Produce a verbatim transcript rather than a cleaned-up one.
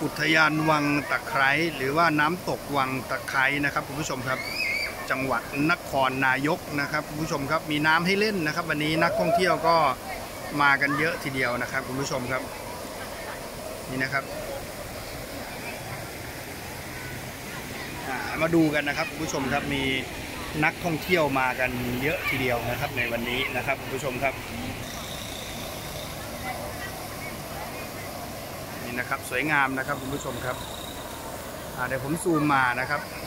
อุทยานวังตะไคร้หรือว่าน้ำตกวังตะไคร้นะครับคุณผู้ชมครับจังหวัดนครนายกนะครับคุณผู้ชมครับมีน้ำให้เล่นนะครับวันนี้นักท่องเที่ยวก็มากันเยอะทีเดียวนะครับคุณผู้ชมครับนี่นะครับมาดูกันนะครับคุณผู้ชมครับมีนักท่องเที่ยวมากันเยอะทีเดียวนะครับในวันนี้นะครับคุณผู้ชมครับนี่นะครับสวยงามนะครับคุณผู้ชมครับเดี๋ยวผมซูมมานะครับ